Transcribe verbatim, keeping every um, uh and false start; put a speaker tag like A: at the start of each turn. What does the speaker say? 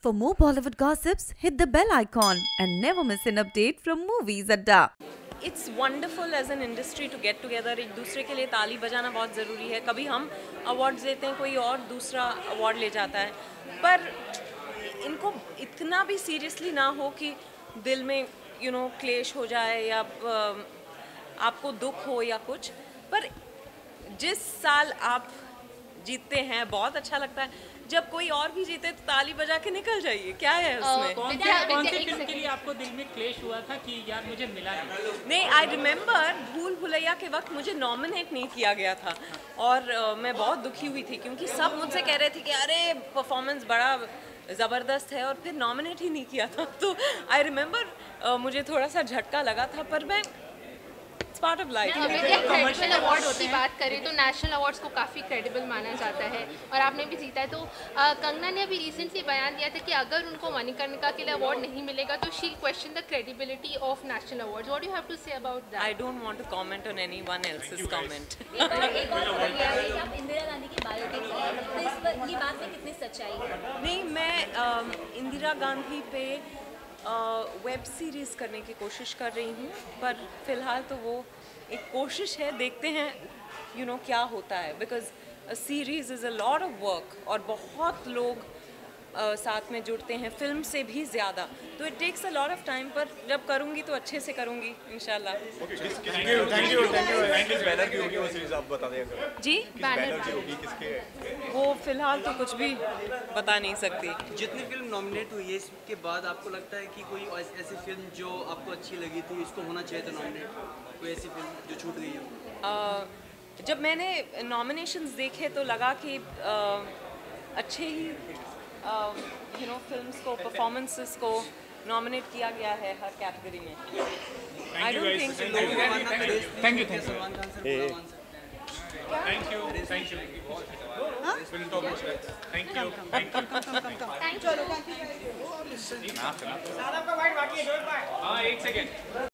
A: For more Bollywood gossips, hit the bell icon and never miss an update from Movies Adda.
B: It's wonderful as an industry to get together. एक दूसरे के लिए ताली बजाना बहुत ज़रूरी है. कभी हम अवार्ड्स देते हैं, कोई और दूसरा अवार्ड ले जाता है, पर इनको इतना भी सीरियसली ना हो कि दिल में यू नो क्लेश हो जाए या आपको दुख हो या कुछ. पर जिस साल आप जीतते हैं बहुत अच्छा लगता है. जब कोई और भी जीते तो ताली बजा के निकल जाइए. क्या है उसमें?
C: कौन सी कौन सी फिल्म के लिए आपको दिल में क्लेश हुआ था कि यार मुझे मिला नहीं?
B: नहीं, आई रिमेंबर भूल भुलैया के वक्त मुझे नॉमिनेट नहीं किया गया था और uh, मैं बहुत दुखी हुई थी क्योंकि सब मुझसे कह रहे थे कि अरे परफॉर्मेंस बड़ा ज़बरदस्त है और फिर नॉमिनेट ही नहीं किया था. तो आई रिमेंबर uh, मुझे थोड़ा सा झटका लगा था, पर मैं part of life.
D: National awards की बात करें तो नेशनल अवार्ड्स को काफ़ी क्रेडिबल माना जाता है और आपने भी जीता है. तो कंगना ने अभी रिसेंटली बयान दिया था कि अगर उनको मणिकर्णिका के लिए अवार्ड नहीं मिलेगा तो she question the credibility of national awards. What do you have to say about that?
B: I don't want to comment on anyone else's comment.
E: Indira Gandhi की बायोपिक है, ये बात में कितनी सच्चाई है?
B: नहीं, मैं इंदिरा गांधी पे वेब सीरीज़ करने की कोशिश कर रही हूँ, पर फिलहाल तो वो एक कोशिश है. देखते हैं यू नो क्या होता है, because a series is a lot of work और बहुत लोग uh, साथ में जुड़ते हैं, फिल्म से भी ज़्यादा. तो it takes a lot of time, पर जब करूँगी तो अच्छे से करूँगी इंशाल्लाह.
F: Thank you thank you thank you किस बैनर की होगी वो सीरीज आप बता दें अगर?
B: जी,
F: बैनर की होगी किसके?
B: वो फिलहाल तो कुछ भी बता नहीं सकती.
G: जितनी फिल्म नॉमिनेट हुई है इसके बाद आपको लगता है कि कोई ऐसी फिल्म जो आपको अच्छी लगी थी इसको होना चाहिए था नॉमिनेट? कोई ऐसी फिल्म जो छूट गई हो?
B: uh, जब मैंने नॉमिनेशंस देखे तो लगा कि uh, अच्छे ही यू नो फिल्म्स को, परफॉर्मेंसेस को नॉमिनेट किया गया है हर कैटेगरी में. I don't think
C: thank you thank
G: Salman Khan sir पूरा मान सकते हैं.
C: Thank you thank you will talk about that. Thank you thank you.
E: Thank you.
C: हाँ, एक सेकेंड.